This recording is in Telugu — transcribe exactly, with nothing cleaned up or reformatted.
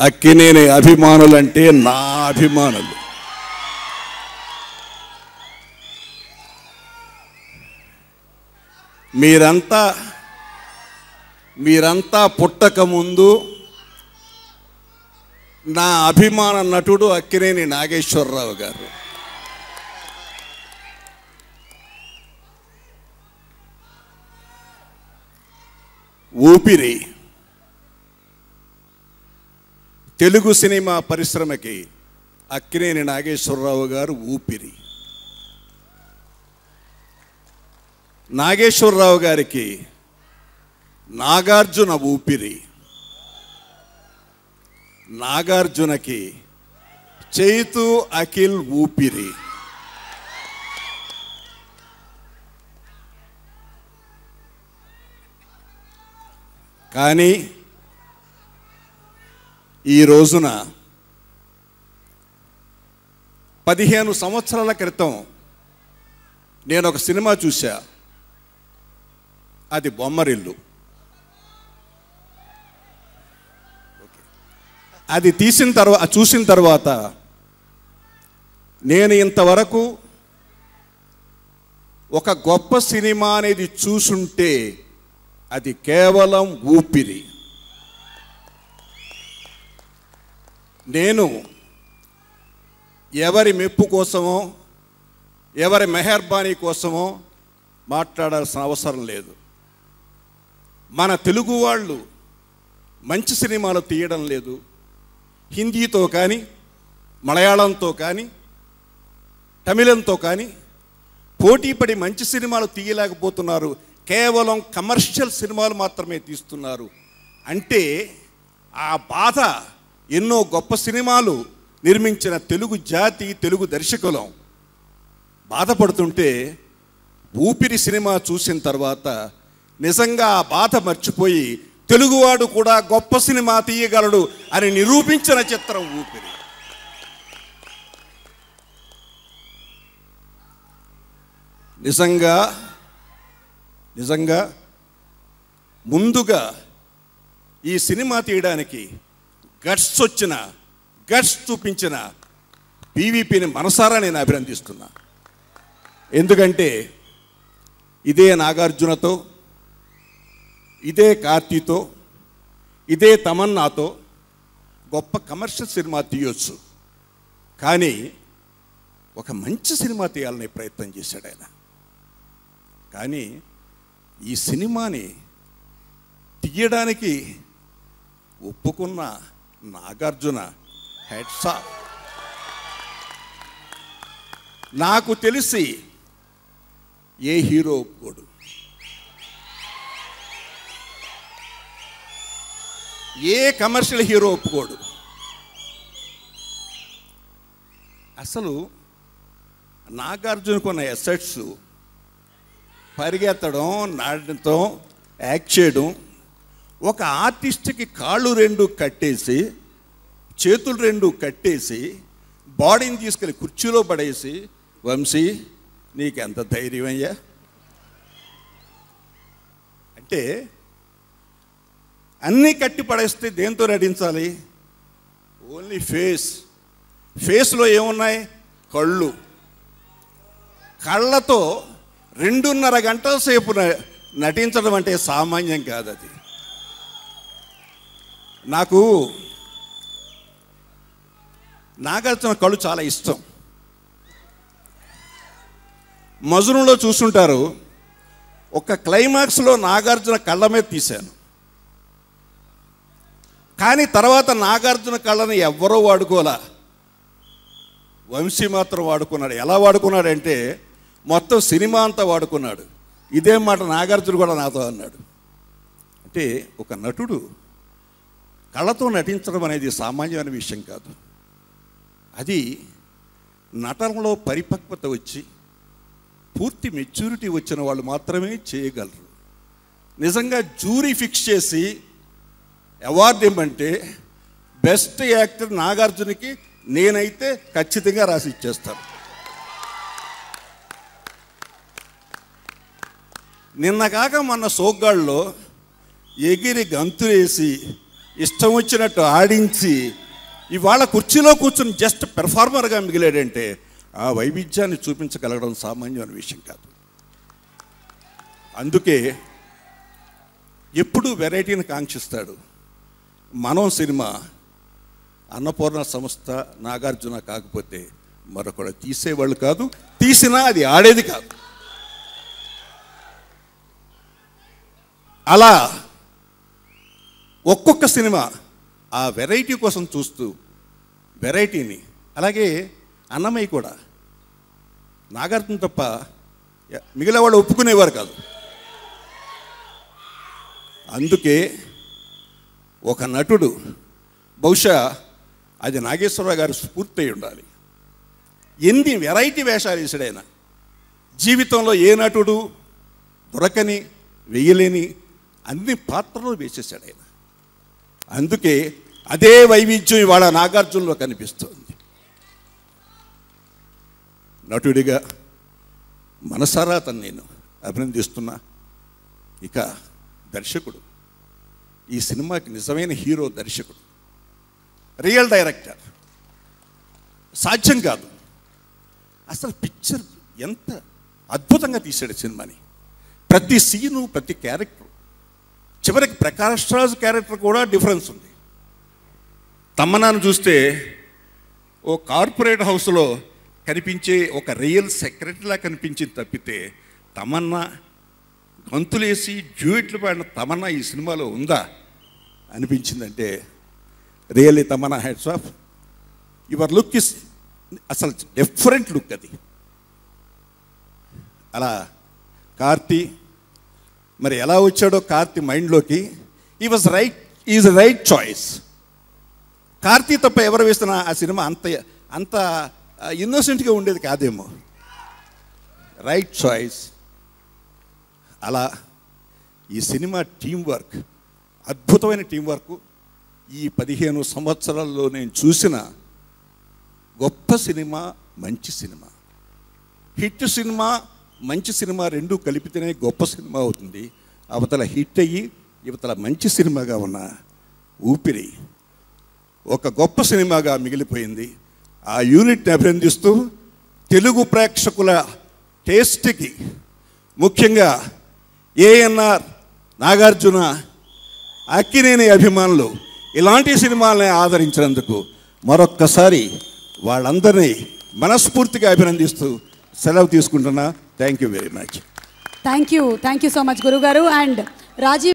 అక్కినేని అభిమానులంటే నా అభిమానులు. మీరంతా మీరంతా పుట్టక ముందు నా అభిమాన నటుడు అక్కినేని నాగేశ్వరరావు గారు. ఊపిరి తెలుగు సినిమా పరిశ్రమకి అక్కినేని నాగేశ్వరరావు గారు ఊపిరి. నాగేశ్వరరావు గారికి నాగార్జున ఊపిరి, నాగార్జునకి చైతు అఖిల్ ఊపిరి. కానీ ఈ రోజున పదిహేను సంవత్సరాల క్రితం నేను ఒక సినిమా చూసా. అది బొమ్మరిల్లు. అది తీసిన తర్వాత చూసిన తర్వాత నేను ఇంతవరకు ఒక గొప్ప సినిమా అనేది చూసుంటే అది కేవలం ఊపిరి. నేను ఎవరి మెప్పు కోసమో ఎవరి మెహర్బానీ కోసమో మాట్లాడాల్సిన అవసరం లేదు. మన తెలుగు వాళ్ళు మంచి సినిమాలు తీయడం లేదు. హిందీతో కానీ మలయాళంతో కానీ తమిళంతో కానీ పోటీపడి మంచి సినిమాలు తీయలేకపోతున్నారు. కేవలం కమర్షియల్ సినిమాలు మాత్రమే తీస్తున్నారు. అంటే ఆ బాధ ఎన్నో గొప్ప సినిమాలు నిర్మించిన తెలుగు జాతి తెలుగు దర్శకులం బాధపడుతుంటే ఊపిరి సినిమా చూసిన తర్వాత నిజంగా ఆ బాధ మర్చిపోయి తెలుగువాడు కూడా గొప్ప సినిమా తీయగలడు అని నిరూపించిన చిత్రం ఊపిరి. నిజంగా నిజంగా ముందుగా ఈ సినిమా తీయడానికి గట్స్ వచ్చిన గట్స్ చూపించిన పీవీపీని మనసారా నేను అభినందిస్తున్నా. ఎందుకంటే ఇదే నాగార్జునతో, ఇదే కార్తీతో, ఇదే తమన్నాతో గొప్ప కమర్షియల్ సినిమా తీయొచ్చు. కానీ ఒక మంచి సినిమా తీయాలనే ప్రయత్నం చేశాడు ఆయన. కానీ ఈ సినిమాని తీయడానికి ఒప్పుకున్న నాగార్జున హెడ్స్ ఆఫ్. నాకు తెలిసి ఏ హీరో ఒప్పుకోడు, ఏ కమర్షియల్ హీరో ఒప్పుకోడు. అసలు నాగార్జునకున్న ఎసెట్స్ పరిగెత్తడం, నాటడం, యాక్ట్ చేయడం, ఒక ఆర్టిస్ట్కి కాళ్ళు రెండు కట్టేసి చేతులు రెండు కట్టేసి బాడీని తీసుకెళ్ళి కుర్చీలో పడేసి, వంశీ నీకెంత ధైర్యం అయ్యా అంటే, అన్నీ కట్టి పడేస్తే దేంతో నటించాలి? Only face. ఫేస్లో ఏమున్నాయి? కళ్ళు. కళ్ళతో రెండున్నర గంటల సేపు నటించడం అంటే సామాన్యం కాదు. అది నాకు నాగార్జున కళ్ళు చాలా ఇష్టం. మజునులో చూస్తుంటారు, ఒక క్లైమాక్స్లో నాగార్జున కళ్ళ మీద తీశాను. కానీ తర్వాత నాగార్జున కళ్ళని ఎవ్వరూ వాడుకోలే, వంశీ మాత్రం వాడుకున్నాడు. ఎలా వాడుకున్నాడంటే మొత్తం సినిమా అంతా వాడుకున్నాడు. ఇదే మాట నాగార్జున కూడా నాతో అన్నాడు. అంటే ఒక నటుడు కళ్ళతో నటించడం అనేది సామాన్యమైన విషయం కాదు. అది నటనలో పరిపక్వత వచ్చి పూర్తి మెచ్యూరిటీ వచ్చిన వాళ్ళు మాత్రమే చేయగలరు. నిజంగా జ్యూరీ ఫిక్స్ చేసి అవార్డు ఇవ్వమంటే బెస్ట్ యాక్టర్ నాగార్జునకి నేనైతే ఖచ్చితంగా రాసి ఇచ్చేస్తాను. నిన్న కాక మొన్న సోగ్గాళ్ళలో ఎగిరి గంతులేసి ఇష్టం వచ్చినట్టు ఆడించి ఇవాళ కుర్చీలో కూర్చుని జస్ట్ పెర్ఫార్మర్గా మిగిలాడంటే ఆ వైవిధ్యాన్ని చూపించగలగడం సామాన్యమైన విషయం కాదు. అందుకే ఎప్పుడూ వెరైటీని కాంక్షిస్తాడు. మనం సినిమా అన్నపూర్ణ సంస్థ నాగార్జున కాకపోతే మరొకడు తీసేవాళ్ళు కాదు, తీసినా అది ఆడేది కాదు. అలా ఒక్కొక్క సినిమా ఆ వెరైటీ కోసం చూస్తూ వెరైటీని, అలాగే అన్నమయ్య కూడా నాగార్జున తప్ప మిగిలిన వాళ్ళు ఒప్పుకునేవారు కాదు. అందుకే ఒక నటుడు, బహుశా అది నాగేశ్వరరావు గారు స్ఫూర్తి అయి ఉండాలి, ఎన్ని వెరైటీ వేషాలు వేసాడైనా జీవితంలో ఏ నటుడు దొరకని వెయ్యలేని అన్ని పాత్రలు వేసేసాడు ఆయన. అందుకే అదే వైవిధ్యం ఇవాళ నాగార్జునలో కనిపిస్తుంది. నటుడిగా మనసారా తను నేను అభినందిస్తున్నా. ఇక దర్శకుడు, ఈ సినిమాకి నిజమైన హీరో దర్శకుడు, రియల్ డైరెక్టర్. సాధ్యం కాదు, అసలు పిక్చర్ ఎంత అద్భుతంగా తీశాడు సినిమాని. ప్రతి సీను, ప్రతి క్యారెక్టర్, చివరికి ప్రకాష్ రాజ్ క్యారెక్టర్ కూడా డిఫరెన్స్ ఉంది. తమ్మనాను చూస్తే ఓ కార్పొరేట్ హౌస్లో కనిపించే ఒక రియల్ సెక్రటరీలా కనిపించింది తప్పితే తమన్నా గంతులేసి డ్యూయెట్లు పాడిన తమన్నా ఈ సినిమాలో ఉందా అనిపించిందంటే really Tamannaah hats off. Your look is అసలు డిఫరెంట్ లుక్ అది. అలా కార్తీ మరి ఎలా వచ్చాడో కార్తీ మైండ్లోకి, ఈ was right, is right choice. Karthi తప్ప ఎవరు వేస్తున్నా ఆ సినిమా అంత అంత ఇన్నోసెంట్గా ఉండేది కాదేమో. Right choice. అలా ఈ సినిమా టీం వర్క్, అద్భుతమైన టీం వర్క్. ఈ పదిహేను సంవత్సరాల్లో నేను చూసిన గొప్ప సినిమా, మంచి సినిమా. హిట్ సినిమా, మంచి సినిమా రెండు కలిపితేనే గొప్ప సినిమా అవుతుంది. అవతల హిట్ అయ్యి ఇవతల మంచి సినిమాగా ఉన్న ఊపిరి ఒక గొప్ప సినిమాగా మిగిలిపోయింది. ఆ యూనిట్ని అభినందిస్తూ తెలుగు ప్రేక్షకుల టేస్ట్కి, ముఖ్యంగా ఏఎన్ఆర్, నాగార్జున, అక్కినేని అభిమానులు ఇలాంటి సినిమాలని ఆదరించినందుకు మరొక్కసారి వాళ్ళందరినీ మనస్ఫూర్తిగా అభినందిస్తూ సెలవు తీసుకుంటున్నా. Thank you very much. Thank you thank you so much గురుగారు. అండ్ రాజీవ్